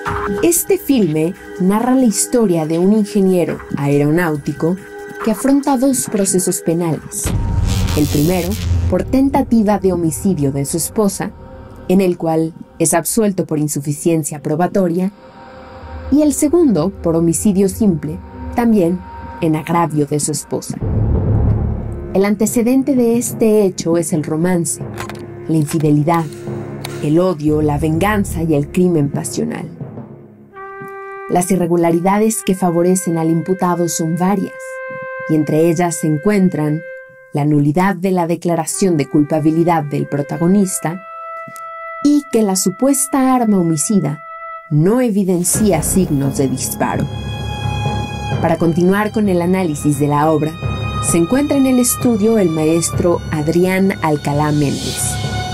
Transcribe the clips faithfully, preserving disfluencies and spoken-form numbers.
Este filme narra la historia de un ingeniero aeronáutico que afronta dos procesos penales. El primero, por tentativa de homicidio de su esposa, en el cual es absuelto por insuficiencia probatoria, y el segundo, por homicidio simple, también en agravio de su esposa. El antecedente de este hecho es el romance, la infidelidad, el odio, la venganza y el crimen pasional. Las irregularidades que favorecen al imputado son varias, y entre ellas se encuentran la nulidad de la declaración de culpabilidad del protagonista y que la supuesta arma homicida no evidencia signos de disparo. Para continuar con el análisis de la obra, se encuentra en el estudio el maestro Adrián Alcalá Méndez.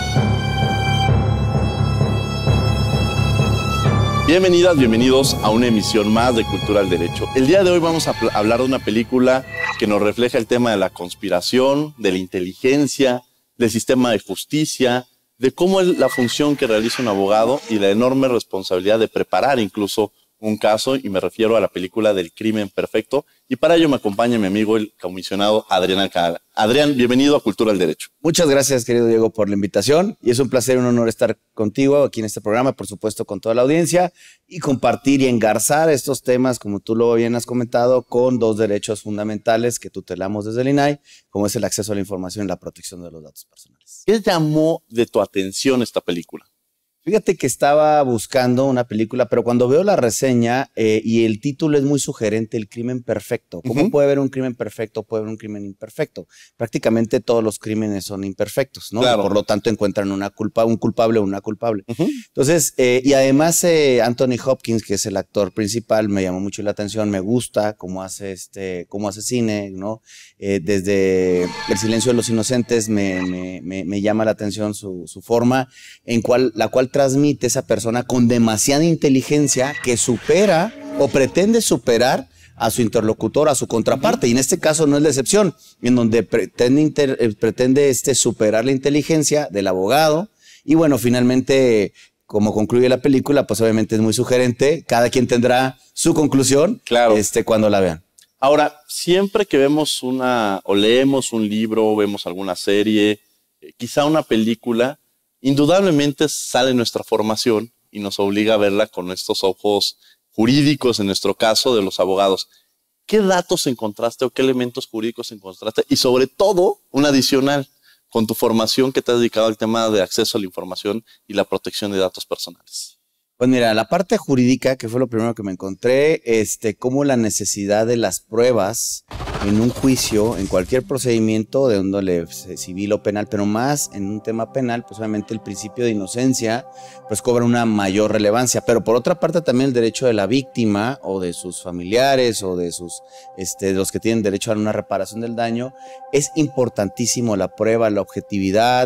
Bienvenidas, bienvenidos a una emisión más de Cultura al Derecho. El día de hoy vamos a hablar de una película que nos refleja el tema de la conspiración, de la inteligencia, del sistema de justicia, de cómo es la función que realiza un abogado y la enorme responsabilidad de preparar incluso un caso, y me refiero a la película del Crimen Perfecto. Y para ello me acompaña mi amigo, el comisionado Adrián Alcalá. Adrián, bienvenido a Cultura al Derecho. Muchas gracias, querido Diego, por la invitación. Y es un placer y un honor estar contigo aquí en este programa, por supuesto, con toda la audiencia, y compartir y engarzar estos temas, como tú lo bien has comentado, con dos derechos fundamentales que tutelamos desde el I N A I, como es el acceso a la información y la protección de los datos personales. ¿Qué llamó de tu atención esta película? Fíjate que estaba buscando una película, pero cuando veo la reseña eh, y el título es muy sugerente, El Crimen Perfecto. ¿Cómo uh-huh. puede haber un crimen perfecto? Puede haber un crimen imperfecto. Prácticamente todos los crímenes son imperfectos, ¿no? Claro. Por lo tanto encuentran una culpa, un culpable o una culpable. Uh-huh. Entonces, eh, y además eh, Anthony Hopkins, que es el actor principal, me llamó mucho la atención. Me gusta cómo hace, este, cómo hace cine, ¿no? Eh, desde El Silencio de los Inocentes me, me, me, me llama la atención su, su forma, en cual, la cual transmite esa persona con demasiada inteligencia que supera o pretende superar a su interlocutor, a su contraparte, y en este caso no es la excepción, en donde pretende, inter, pretende este, superar la inteligencia del abogado, y bueno, finalmente, como concluye la película, pues obviamente es muy sugerente, cada quien tendrá su conclusión, claro, este, cuando la vean. Ahora, siempre que vemos una, o leemos un libro, vemos alguna serie, eh, quizá una película, indudablemente sale nuestra formación y nos obliga a verla con estos ojos jurídicos, en nuestro caso, de los abogados. ¿Qué datos encontraste o qué elementos jurídicos encontraste? Y sobre todo, un adicional, con tu formación que te has dedicado al tema de acceso a la información y la protección de datos personales. Pues mira, la parte jurídica, que fue lo primero que me encontré, este, como la necesidad de las pruebas en un juicio, en cualquier procedimiento de índole civil o penal, pero más en un tema penal, pues obviamente el principio de inocencia pues cobra una mayor relevancia, pero por otra parte también el derecho de la víctima o de sus familiares o de sus, este, de los que tienen derecho a una reparación del daño, es importantísimo la prueba, la objetividad,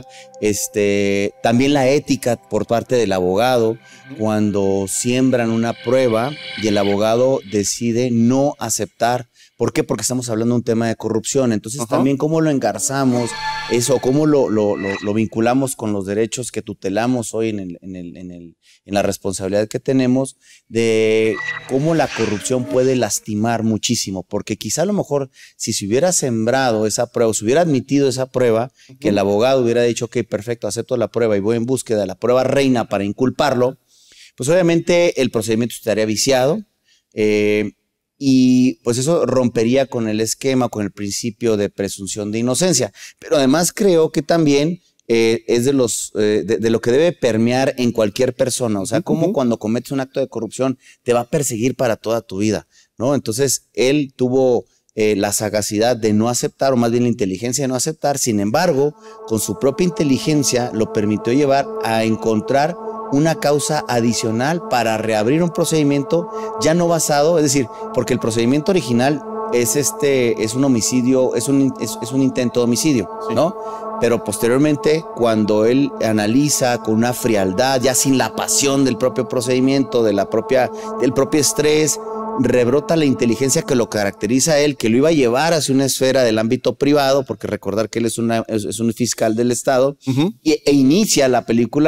este, también la ética por parte del abogado, cuando siembran una prueba y el abogado decide no aceptar. ¿Por qué? Porque estamos hablando de un tema de corrupción. Entonces, uh-huh. también cómo lo engarzamos, eso, cómo lo, lo, lo, lo vinculamos con los derechos que tutelamos hoy en, el, en, el, en, el, en la responsabilidad que tenemos, de cómo la corrupción puede lastimar muchísimo. Porque quizá a lo mejor, si se hubiera sembrado esa prueba, si hubiera admitido esa prueba, uh-huh. que el abogado hubiera dicho, ok, perfecto, acepto la prueba y voy en búsqueda de la prueba reina para inculparlo, pues obviamente el procedimiento estaría viciado, eh, y pues eso rompería con el esquema, con el principio de presunción de inocencia. Pero además creo que también eh, es de, los, eh, de, de lo que debe permear en cualquier persona. O sea, como uh-huh. cuando cometes un acto de corrupción te va a perseguir para toda tu vida, ¿no? Entonces él tuvo eh, la sagacidad de no aceptar, o más bien la inteligencia de no aceptar. Sin embargo, con su propia inteligencia lo permitió llevar a encontrar una causa adicional para reabrir un procedimiento ya no basado, es decir, porque el procedimiento original es este, es un homicidio, es un, es, es un intento de homicidio, sí. ¿no? Pero posteriormente, cuando él analiza con una frialdad, ya sin la pasión del propio procedimiento, de la propia, del propio estrés, rebrota la inteligencia que lo caracteriza a él, que lo iba a llevar hacia una esfera del ámbito privado, porque recordar que él es, una, es, es un fiscal del Estado, uh-huh. y, e inicia la película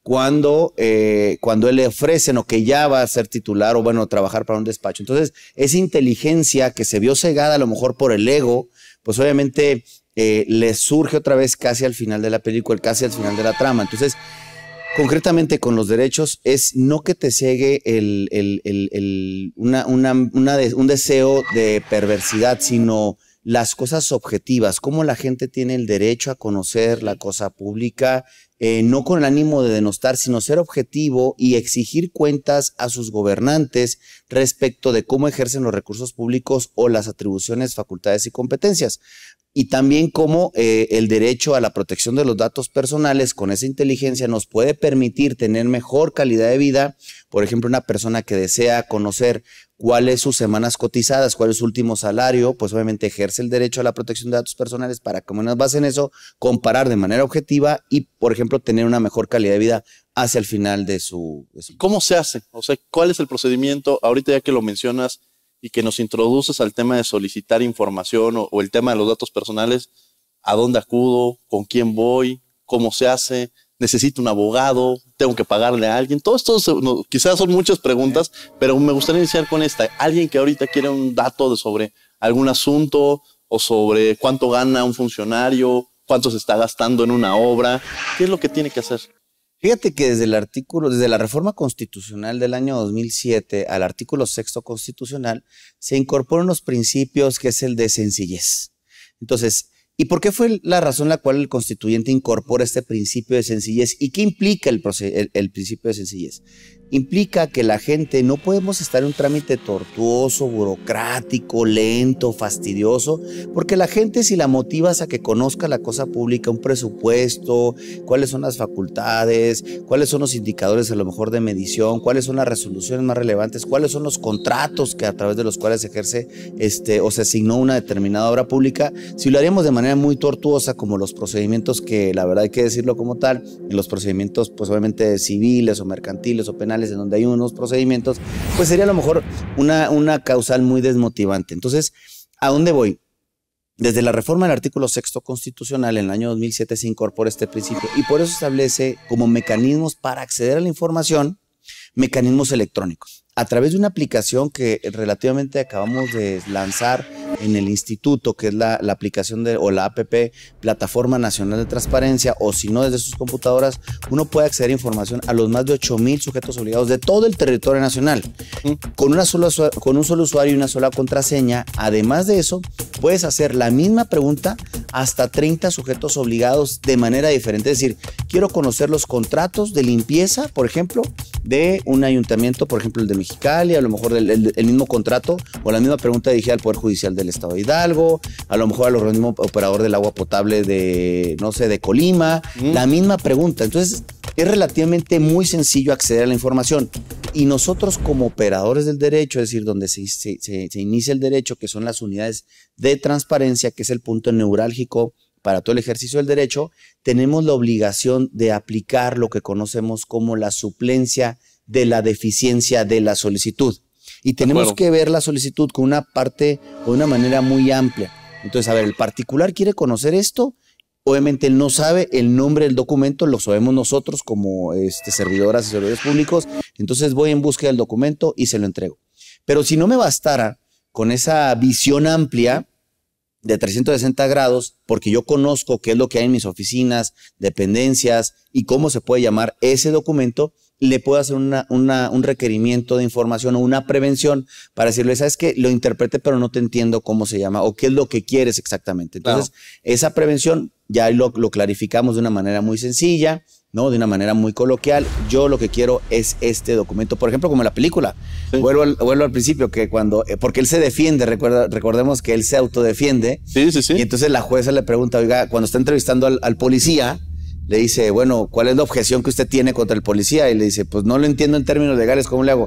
cuando, eh, cuando él le ofrecen o que ya va a ser titular o bueno, trabajar para un despacho. Entonces, esa inteligencia que se vio cegada a lo mejor por el ego, pues obviamente eh, le surge otra vez casi al final de la película, casi al final de la trama. Entonces, concretamente con los derechos es no que te ciegue el, el, el, el, una, una, una de, un deseo de perversidad, sino las cosas objetivas, cómo la gente tiene el derecho a conocer la cosa pública, eh, no con el ánimo de denostar, sino ser objetivo y exigir cuentas a sus gobernantes respecto de cómo ejercen los recursos públicos o las atribuciones, facultades y competencias. Y también cómo eh, el derecho a la protección de los datos personales con esa inteligencia nos puede permitir tener mejor calidad de vida. Por ejemplo, una persona que desea conocer cuáles sus semanas cotizadas, cuál es su último salario, pues obviamente ejerce el derecho a la protección de datos personales para, como nos base en eso, comparar de manera objetiva y, por ejemplo, tener una mejor calidad de vida hacia el final de su... De su... ¿Cómo se hace? O sea, ¿cuál es el procedimiento? Ahorita ya que lo mencionas y que nos introduces al tema de solicitar información o, o el tema de los datos personales, ¿a dónde acudo? ¿Con quién voy? ¿Cómo se hace? ¿Necesito un abogado? ¿Tengo que pagarle a alguien? Todo esto no, quizás son muchas preguntas, pero me gustaría iniciar con esta. Alguien que ahorita quiere un dato de sobre algún asunto o sobre cuánto gana un funcionario, cuánto se está gastando en una obra, ¿qué es lo que tiene que hacer? Fíjate que desde el artículo, desde la reforma constitucional del año dos mil siete al artículo sexto constitucional, se incorporan los principios que es el de sencillez. Entonces, ¿y por qué fue la razón la cual el constituyente incorpora este principio de sencillez? ¿Y qué implica el, el, el principio de sencillez? Implica que la gente no podemos estar en un trámite tortuoso, burocrático, lento, fastidioso, porque la gente si la motivas a que conozca la cosa pública, un presupuesto, cuáles son las facultades, cuáles son los indicadores a lo mejor de medición, cuáles son las resoluciones más relevantes, cuáles son los contratos que a través de los cuales se ejerce este, o se asignó una determinada obra pública, si lo haríamos de manera muy tortuosa como los procedimientos que la verdad hay que decirlo como tal, en los procedimientos pues obviamente civiles o mercantiles o penales en donde hay unos procedimientos, pues sería a lo mejor una, una causal muy desmotivante. Entonces, ¿a dónde voy? Desde la reforma del artículo sexto constitucional en el año dos mil siete se incorpora este principio y por eso establece como mecanismos para acceder a la información, mecanismos electrónicos. A través de una aplicación que relativamente acabamos de lanzar en el instituto, que es la, la aplicación de, o la A P P, Plataforma Nacional de Transparencia, o si no desde sus computadoras, uno puede acceder a información a los más de ocho mil sujetos obligados de todo el territorio nacional. Con, una sola, con un solo usuario y una sola contraseña. Además de eso, puedes hacer la misma pregunta hasta treinta sujetos obligados de manera diferente. Es decir, quiero conocer los contratos de limpieza, por ejemplo, de un ayuntamiento, por ejemplo, el de Mexicali, a lo mejor el, el, el mismo contrato o la misma pregunta dirigida al Poder Judicial del Estado de Hidalgo, a lo mejor al organismo operador del agua potable de, no sé, de Colima, mm. la misma pregunta. Entonces, es relativamente muy sencillo acceder a la información. Y nosotros como operadores del derecho, es decir, donde se, se, se, se inicia el derecho, que son las unidades de transparencia, que es el punto neurálgico para todo el ejercicio del derecho, tenemos la obligación de aplicar lo que conocemos como la suplencia de la deficiencia de la solicitud. Y tenemos que ver la solicitud con una parte o de una manera muy amplia. Entonces, a ver, el particular quiere conocer esto, obviamente él no sabe el nombre del documento, lo sabemos nosotros como este, servidoras y servidores públicos, entonces voy en busca del documento y se lo entrego. Pero si no me bastara con esa visión amplia de trescientos sesenta grados, porque yo conozco qué es lo que hay en mis oficinas, dependencias y cómo se puede llamar ese documento, le puedo hacer una, una, un requerimiento de información o una prevención para decirle, ¿sabes qué? Lo interpreté, pero no te entiendo cómo se llama o qué es lo que quieres exactamente. Entonces, claro, esa prevención ya lo, lo clarificamos de una manera muy sencilla, ¿no? De una manera muy coloquial. Yo lo que quiero es este documento. Por ejemplo, como en la película. Sí. Vuelvo, al, vuelvo al principio, que cuando, porque él se defiende, recuerda, recordemos que él se autodefiende. Sí, sí, sí. Y entonces la jueza le pregunta, oiga, cuando está entrevistando al, al policía, le dice, bueno, ¿cuál es la objeción que usted tiene contra el policía? Y le dice, pues no lo entiendo en términos legales, ¿cómo le hago?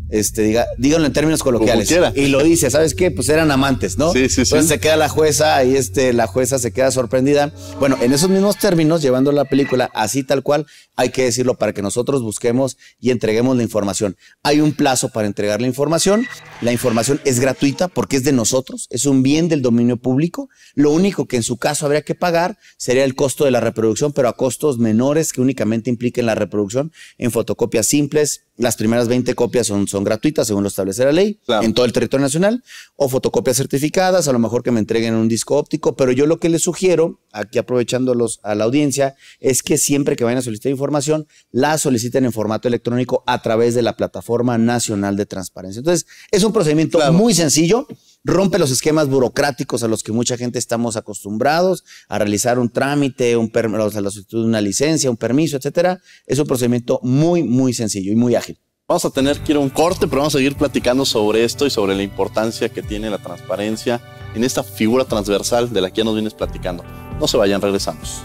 Este, diga, díganlo en términos coloquiales. Y lo dice, ¿sabes qué? Pues eran amantes, ¿no? Sí, sí, sí. Entonces se queda la jueza y este, la jueza se queda sorprendida. Bueno, en esos mismos términos, llevando la película así tal cual, hay que decirlo para que nosotros busquemos y entreguemos la información. Hay un plazo para entregar la información. La información es gratuita porque es de nosotros, es un bien del dominio público. Lo único que en su caso habría que pagar sería el costo de la reproducción, pero a costos menores que únicamente impliquen la reproducción en fotocopias simples. Las primeras veinte copias son, son gratuitas, según lo establece la ley, claro, en todo el territorio nacional, o fotocopias certificadas, a lo mejor que me entreguen un disco óptico, pero yo lo que les sugiero, aquí aprovechándolos a la audiencia, es que siempre que vayan a solicitar información, la soliciten en formato electrónico a través de la Plataforma Nacional de Transparencia. Entonces, es un procedimiento claro, muy sencillo, rompe los esquemas burocráticos a los que mucha gente estamos acostumbrados a realizar un trámite, un o sea, la solicitud de una licencia, un permiso, etcétera. Es un procedimiento muy, muy sencillo y muy ágil. Vamos a tener que ir a un corte, pero vamos a seguir platicando sobre esto y sobre la importancia que tiene la transparencia en esta figura transversal de la que ya nos vienes platicando. No se vayan, regresamos.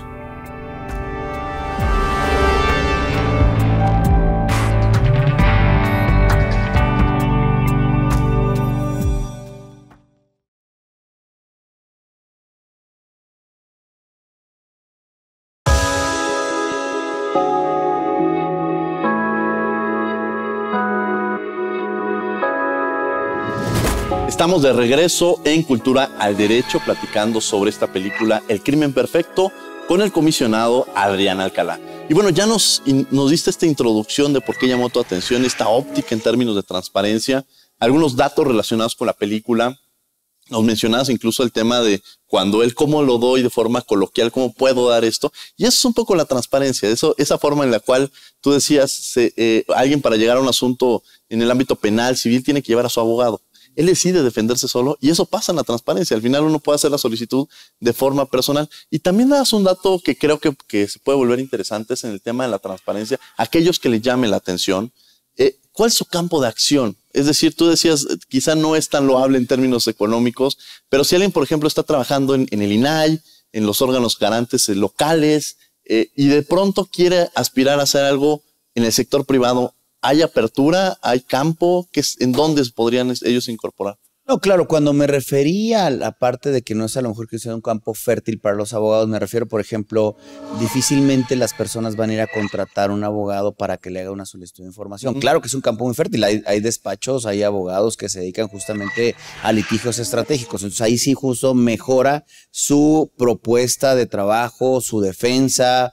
Estamos de regreso en Cultura al Derecho platicando sobre esta película El Crimen Perfecto con el comisionado Adrián Alcalá. Y bueno, ya nos, nos diste esta introducción de por qué llamó tu atención esta óptica en términos de transparencia, algunos datos relacionados con la película. Nos mencionabas incluso el tema de cuando él, cómo lo doy de forma coloquial, cómo puedo dar esto. Y eso es un poco la transparencia, eso, esa forma en la cual tú decías, se, eh, alguien para llegar a un asunto en el ámbito penal, civil, tiene que llevar a su abogado. Él decide defenderse solo y eso pasa en la transparencia. Al final uno puede hacer la solicitud de forma personal. Y también das un dato que creo que, que se puede volver interesante en el tema de la transparencia. Aquellos que le llamen la atención, eh, ¿cuál es su campo de acción? Es decir, tú decías, quizá no es tan loable en términos económicos, pero si alguien, por ejemplo, está trabajando en, en el I N A I, en los órganos garantes locales, eh, y de pronto quiere aspirar a hacer algo en el sector privado, ¿hay apertura? ¿Hay campo? ¿Qué es, ¿En dónde podrían ellos incorporar? No, claro, cuando me refería a la parte de que no es a lo mejor que sea un campo fértil para los abogados, me refiero, por ejemplo, difícilmente las personas van a ir a contratar un abogado para que le haga una solicitud de información. Uh-huh. Claro que es un campo muy fértil, hay, hay despachos, hay abogados que se dedican justamente a litigios estratégicos, entonces ahí sí justo mejora su propuesta de trabajo, su defensa,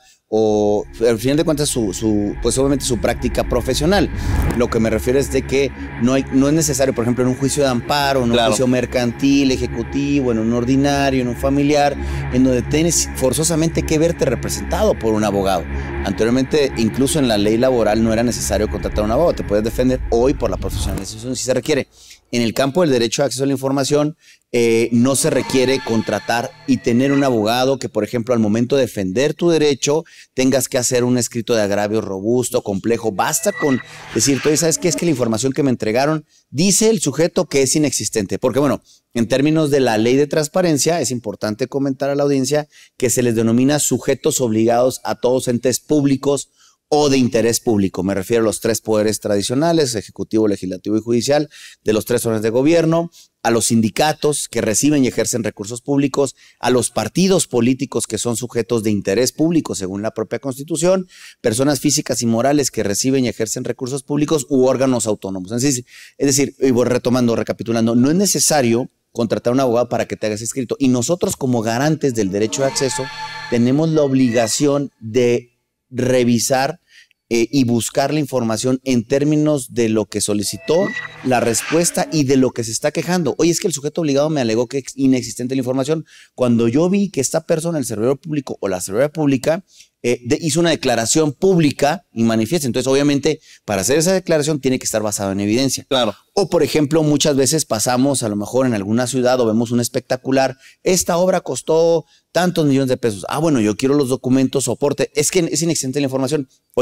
o al final de cuentas su, su, pues obviamente su práctica profesional. Lo que me refiero es de que no, hay, no es necesario, por ejemplo, en un juicio de amparo, en un claro. juicio mercantil, ejecutivo, en un ordinario, en un familiar, en donde tienes forzosamente que verte representado por un abogado. Anteriormente, incluso en la ley laboral no era necesario contratar a un abogado, te puedes defender hoy por la profesionalización si se requiere. En el campo del derecho de acceso a la información, eh, no se requiere contratar y tener un abogado que, por ejemplo, al momento de defender tu derecho, tengas que hacer un escrito de agravio robusto, complejo. Basta con decir, tú sabes qué es que la información que me entregaron dice el sujeto que es inexistente. Porque, bueno, en términos de la ley de transparencia, es importante comentar a la audiencia que se les denomina sujetos obligados a todos entes públicos o de interés público. Me refiero a los tres poderes tradicionales, ejecutivo, legislativo y judicial, de los tres órdenes de gobierno, a los sindicatos que reciben y ejercen recursos públicos, a los partidos políticos que son sujetos de interés público según la propia Constitución, personas físicas y morales que reciben y ejercen recursos públicos u órganos autónomos. Es decir, es decir, y voy retomando, recapitulando, no es necesario contratar a un abogado para que te hagas escrito. Y nosotros como garantes del derecho de acceso tenemos la obligación de revisar eh, y buscar la información en términos de lo que solicitó, la respuesta y de lo que se está quejando. Oye, es que el sujeto obligado me alegó que es inexistente la información. Cuando yo vi que esta persona, el servidor público o la servidora pública, eh, de, hizo una declaración pública y manifiesta. Entonces, obviamente, para hacer esa declaración tiene que estar basado en evidencia. Claro. O, por ejemplo, muchas veces pasamos a lo mejor en alguna ciudad o vemos un espectacular. Esta obra costó tantos millones de pesos. Ah, bueno, yo quiero los documentos, soporte. Es que es inexistente la información. Oye,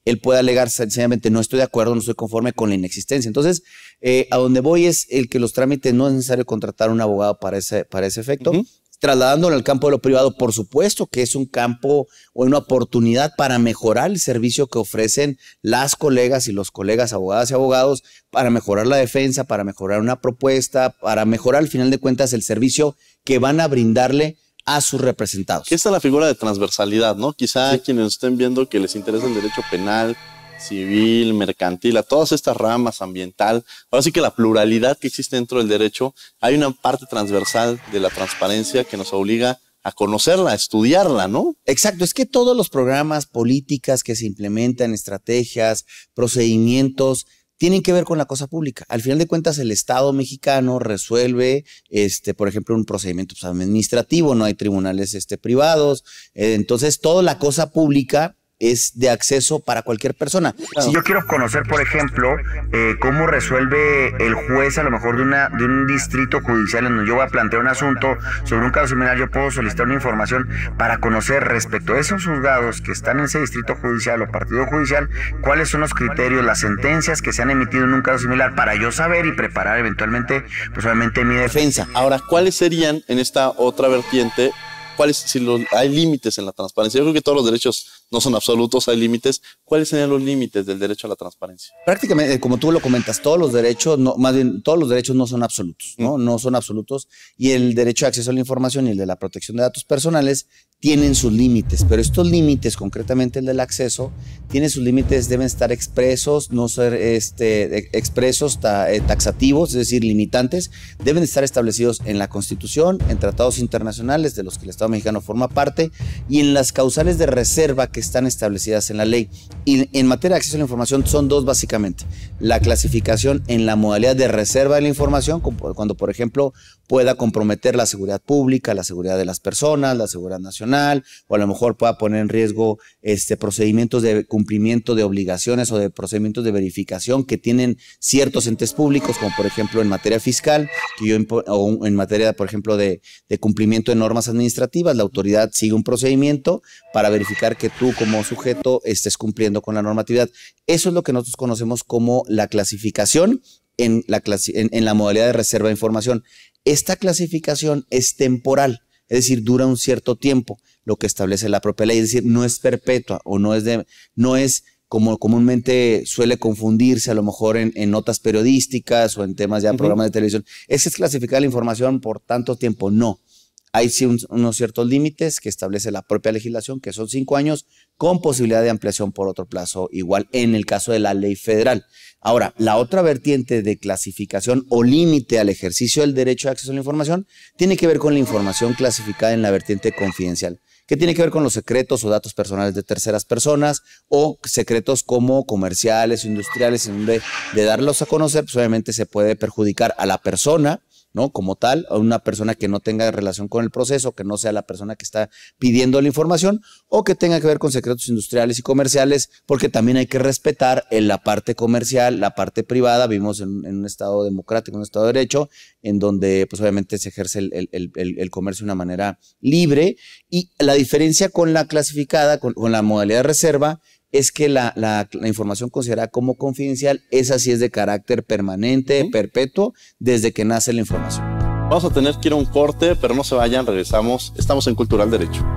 él puede alegar sencillamente no estoy de acuerdo, no estoy conforme con la inexistencia. Entonces, eh, a donde voy es el que los trámites no es necesario contratar un abogado para ese, para ese efecto. Uh-huh. Trasladándolo al campo de lo privado, por supuesto que es un campo o una oportunidad para mejorar el servicio que ofrecen las colegas y los colegas abogadas y abogados, para mejorar la defensa, para mejorar una propuesta, para mejorar al final de cuentas el servicio que van a brindarle a sus representados. Esta es la figura de transversalidad, ¿no? Quizá sí. Quienes estén viendo que les interesa el derecho penal, civil, mercantil, a todas estas ramas, ambiental, ahora sí que la pluralidad que existe dentro del derecho, hay una parte transversal de la transparencia que nos obliga a conocerla, a estudiarla, ¿no? Exacto, es que todos los programas, políticas que se implementan, estrategias, procedimientos, tienen que ver con la cosa pública. Al final de cuentas, el Estado mexicano resuelve, este, por ejemplo, un procedimiento pues, administrativo, no hay tribunales este, privados, eh, entonces toda la cosa pública es de acceso para cualquier persona. Claro. Si yo quiero conocer, por ejemplo, eh, cómo resuelve el juez a lo mejor de, una, de un distrito judicial en donde yo voy a plantear un asunto sobre un caso similar, yo puedo solicitar una información para conocer respecto a esos juzgados que están en ese distrito judicial o partido judicial, cuáles son los criterios, las sentencias que se han emitido en un caso similar para yo saber y preparar eventualmente, pues obviamente mi defensa. Ahora, ¿cuáles serían en esta otra vertiente? ¿Cuáles, si lo, hay límites en la transparencia? Yo creo que todos los derechos no son absolutos, hay límites. ¿Cuáles serían los límites del derecho a la transparencia? Prácticamente, como tú lo comentas, todos los derechos, no, más bien, todos los derechos no son absolutos, ¿no? Mm. No son absolutos. Y el derecho de acceso a la información y el de la protección de datos personales tienen sus límites, pero estos límites, concretamente el del acceso, tiene sus límites, deben estar expresos, no ser este, expresos, ta, eh, taxativos, es decir, limitantes, deben estar establecidos en la Constitución, en tratados internacionales de los que el Estado mexicano forma parte y en las causales de reserva que están establecidas en la ley. Y en materia de acceso a la información son dos básicamente, la clasificación en la modalidad de reserva de la información, cuando por ejemplo pueda comprometer la seguridad pública, la seguridad de las personas, la seguridad nacional, o a lo mejor pueda poner en riesgo este, procedimientos de cumplimiento de obligaciones o de procedimientos de verificación que tienen ciertos entes públicos, como por ejemplo en materia fiscal, que yo o en materia, por ejemplo, de, de cumplimiento de normas administrativas, la autoridad sigue un procedimiento para verificar que tú como sujeto estés cumpliendo con la normatividad. Eso es lo que nosotros conocemos como la clasificación en la, clasi en, en la modalidad de reserva de información. Esta clasificación es temporal, es decir, dura un cierto tiempo, lo que establece la propia ley, es decir, no es perpetua o no es, de, no es como comúnmente suele confundirse a lo mejor en, en notas periodísticas o en temas ya uh-huh. programas de televisión. ¿Es, es clasificar la información por tanto tiempo? No. Hay sí un, unos ciertos límites que establece la propia legislación, que son cinco años, con posibilidad de ampliación por otro plazo igual en el caso de la ley federal. Ahora, la otra vertiente de clasificación o límite al ejercicio del derecho de acceso a la información tiene que ver con la información clasificada en la vertiente confidencial, que tiene que ver con los secretos o datos personales de terceras personas o secretos como comerciales o industriales, en donde de darlos a conocer, pues obviamente se puede perjudicar a la persona, ¿no? Como tal, a una persona que no tenga relación con el proceso, que no sea la persona que está pidiendo la información o que tenga que ver con secretos industriales y comerciales, porque también hay que respetar en la parte comercial, la parte privada. Vivimos en, en un estado democrático, en un estado de derecho, en donde pues obviamente se ejerce el, el, el, el comercio de una manera libre, y la diferencia con la clasificada, con, con la modalidad de reserva, es que la, la, la información considerada como confidencial, esa sí es de carácter permanente, ¿sí? perpetuo, desde que nace la información. Vamos a tener que ir a un corte, pero no se vayan, regresamos. Estamos en Cultural Derecho.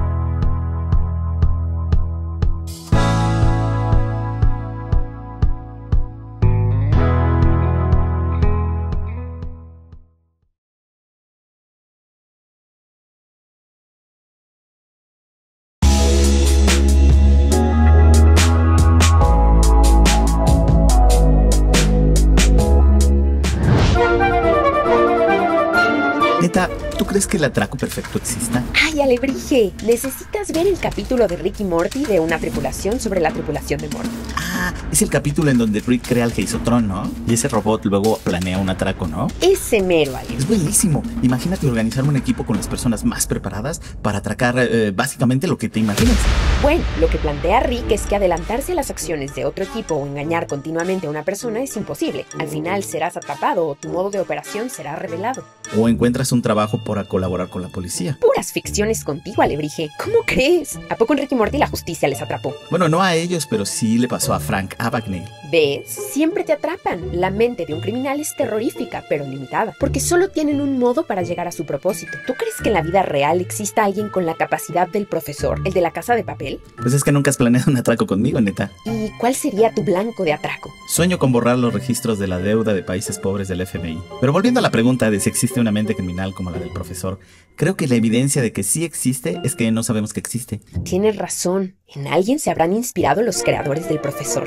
Neta, ¿tú crees que el atraco perfecto exista? ¡Ay, alebrije! Necesitas ver el capítulo de Rick y Morty de una tripulación sobre la tripulación de Morty. Ah, es el capítulo en donde Rick crea el Geisotron, ¿no? Y ese robot luego planea un atraco, ¿no? Ese mero, Ale. Es buenísimo. Imagínate organizar un equipo con las personas más preparadas para atracar eh, básicamente lo que te imaginas. Bueno, lo que plantea Rick es que adelantarse a las acciones de otro equipo o engañar continuamente a una persona es imposible. Al final serás atrapado o tu modo de operación será revelado. O encuentras un trabajo por colaborar con la policía. Puras ficciones contigo, Alebrije. ¿Cómo crees? ¿A poco en Rick y Morty la justicia les atrapó? Bueno, no a ellos, pero sí le pasó a Frank Abagnale. ¿Ves? Siempre te atrapan. La mente de un criminal es terrorífica, pero limitada, porque solo tienen un modo para llegar a su propósito. ¿Tú crees que en la vida real exista alguien con la capacidad del profesor, el de la Casa de Papel? Pues es que nunca has planeado un atraco conmigo, neta. ¿Y cuál sería tu blanco de atraco? Sueño con borrar los registros de la deuda de países pobres del F B I. Pero volviendo a la pregunta de si existe una mente criminal como la del profesor, creo que la evidencia de que sí existe es que no sabemos que existe. Tienes razón. En alguien se habrán inspirado los creadores del profesor.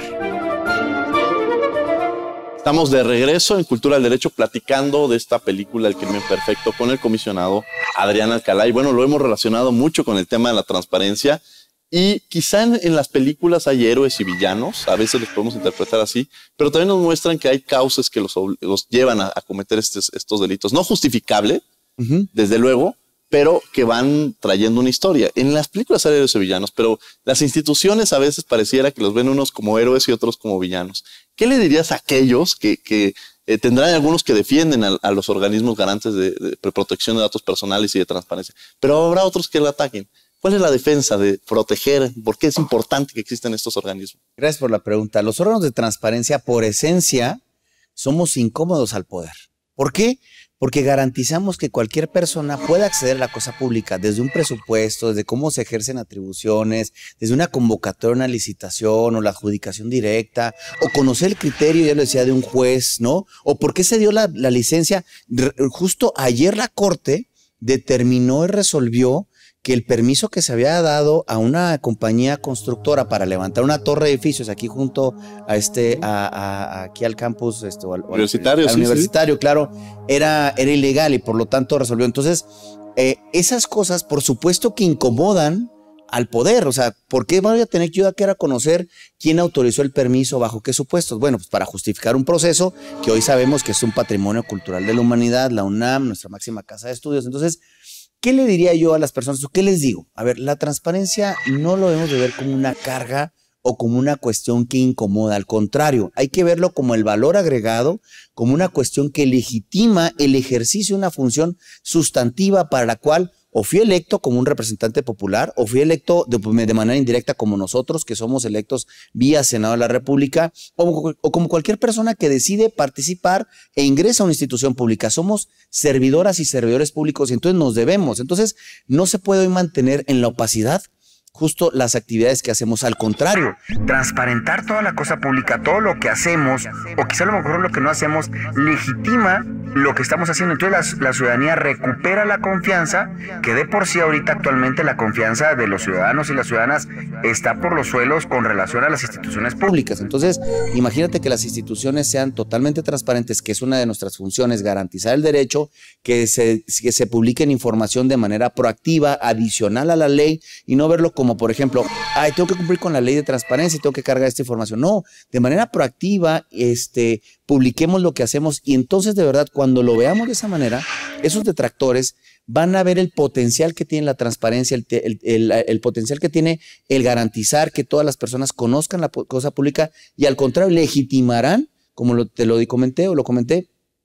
Estamos de regreso en Cultura del Derecho platicando de esta película El Crimen Perfecto con el comisionado Adrián Alcalá. Y bueno, lo hemos relacionado mucho con el tema de la transparencia. Y quizá en, en las películas hay héroes y villanos, a veces los podemos interpretar así, pero también nos muestran que hay causas que los, los llevan a, a cometer estos, estos delitos. No justificable, uh-huh. desde luego, pero que van trayendo una historia. En las películas hay héroes y villanos, pero las instituciones a veces pareciera que los ven unos como héroes y otros como villanos. ¿Qué le dirías a aquellos que, que eh, tendrán algunos que defienden a, a los organismos garantes de, de protección de datos personales y de transparencia, pero habrá otros que lo ataquen? ¿Cuál es la defensa de proteger? ¿Por qué es importante que existan estos organismos? Gracias por la pregunta. Los órganos de transparencia, por esencia, somos incómodos al poder. ¿Por qué? Porque garantizamos que cualquier persona pueda acceder a la cosa pública, desde un presupuesto, desde cómo se ejercen atribuciones, desde una convocatoria, una licitación o la adjudicación directa, o conocer el criterio, ya lo decía, de un juez, ¿no? O por qué se dio la, la licencia. Justo ayer la Corte determinó y resolvió que el permiso que se había dado a una compañía constructora para levantar una torre de edificios aquí junto a este, a, a, aquí al campus este, o al, universitario, al, al sí, universitario, sí. claro, era, era ilegal y por lo tanto resolvió. Entonces, eh, esas cosas, por supuesto que incomodan al poder. O sea, ¿por qué voy a tener yo que ir a conocer quién autorizó el permiso, bajo qué supuestos? Bueno, pues para justificar un proceso que hoy sabemos que es un patrimonio cultural de la humanidad, la UNAM, nuestra máxima casa de estudios. Entonces, ¿qué le diría yo a las personas? ¿Qué les digo? A ver, la transparencia no lo debemos de ver como una carga o como una cuestión que incomoda. Al contrario, hay que verlo como el valor agregado, como una cuestión que legitima el ejercicio de una función sustantiva para la cual o fui electo como un representante popular, o fui electo de, de manera indirecta como nosotros, que somos electos vía Senado de la República, o, o como cualquier persona que decide participar e ingresa a una institución pública. Somos servidoras y servidores públicos y entonces nos debemos. Entonces no se puede hoy mantener en la opacidad justo las actividades que hacemos. Al contrario, transparentar toda la cosa pública, todo lo que hacemos, o quizá a lo mejor lo que no hacemos, legitima lo que estamos haciendo. Entonces la, la ciudadanía recupera la confianza, que de por sí ahorita actualmente la confianza de los ciudadanos y las ciudadanas está por los suelos con relación a las instituciones públicas. Entonces, imagínate que las instituciones sean totalmente transparentes, que es una de nuestras funciones, garantizar el derecho, que se, que se publiquen información de manera proactiva, adicional a la ley, y no verlo como, por ejemplo, ay, tengo que cumplir con la ley de transparencia y tengo que cargar esta información. No, de manera proactiva, este, publiquemos lo que hacemos, y entonces de verdad, cuando lo veamos de esa manera, esos detractores van a ver el potencial que tiene la transparencia, el, el, el, el potencial que tiene el garantizar que todas las personas conozcan la cosa pública, y al contrario, legitimarán, como lo, te lo comenté o lo comenté,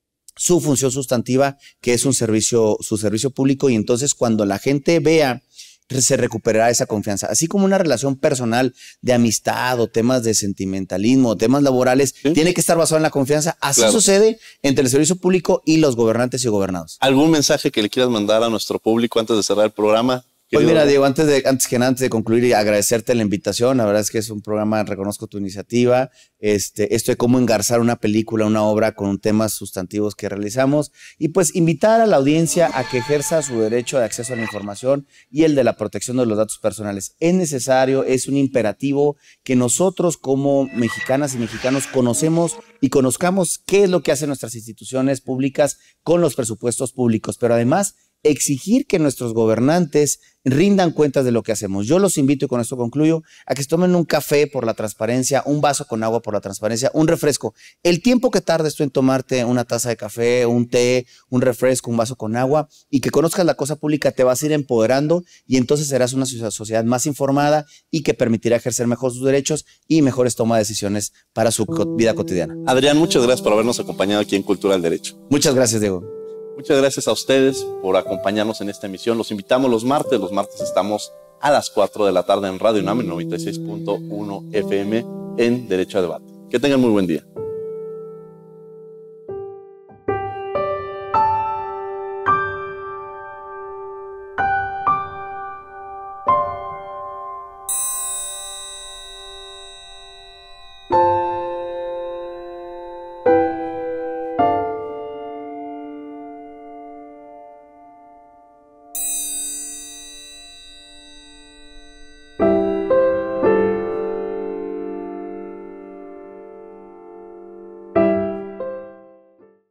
su función sustantiva, que es un servicio, su servicio público. Y entonces cuando la gente vea, se recuperará esa confianza. Así como una relación personal de amistad o temas de sentimentalismo o temas laborales, ¿sí?, tiene que estar basado en la confianza. Así claro. sucede entre el servicio público y los gobernantes y gobernados. ¿Algún mensaje que le quieras mandar a nuestro público antes de cerrar el programa? Pues mira, Diego, antes, de, antes que nada, antes de concluir y agradecerte la invitación, la verdad es que es un programa, reconozco tu iniciativa, este, esto de cómo engarzar una película, una obra con temas sustantivos que realizamos, y pues invitar a la audiencia a que ejerza su derecho de acceso a la información y el de la protección de los datos personales. Es necesario, es un imperativo que nosotros como mexicanas y mexicanos conocemos y conozcamos qué es lo que hacen nuestras instituciones públicas con los presupuestos públicos, pero además exigir que nuestros gobernantes rindan cuentas de lo que hacemos. Yo los invito, y con esto concluyo, a que se tomen un café por la transparencia, un vaso con agua por la transparencia, un refresco. El tiempo que tardes tú en tomarte una taza de café, un té, un refresco, un vaso con agua, y que conozcas la cosa pública, te vas a ir empoderando, y entonces serás una sociedad más informada y que permitirá ejercer mejor sus derechos y mejores toma de decisiones para su vida cotidiana. Adrián, muchas gracias por habernos acompañado aquí en Cultura del Derecho. Muchas gracias, Diego. Muchas gracias a ustedes por acompañarnos en esta emisión. Los invitamos los martes. Los martes estamos a las cuatro de la tarde en Radio UNAM, noventa y seis punto uno F M, en Derecho a Debate. Que tengan muy buen día.